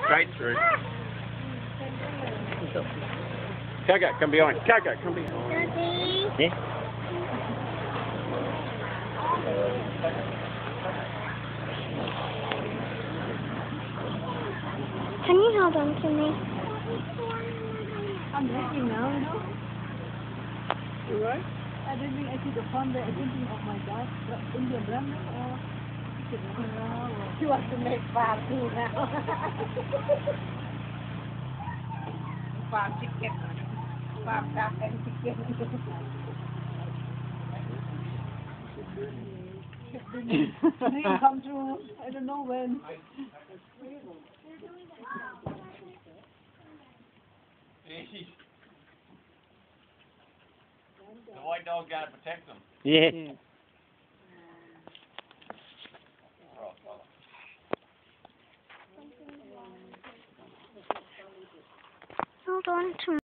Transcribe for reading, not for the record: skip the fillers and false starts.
Straight through. Gaga, come behind. Gaga, come behind. Daddy. Yeah. Can you hold on to me? I'm drinking now, you know. You right? I didn't I see the fun there. I'm thinking of my dad, Indian branding or she wants to make farm too now. Farm chicken. Farm duck and chicken. Dream come true. I don't know when. The white dog got to protect them. Yeah. Hold on to me.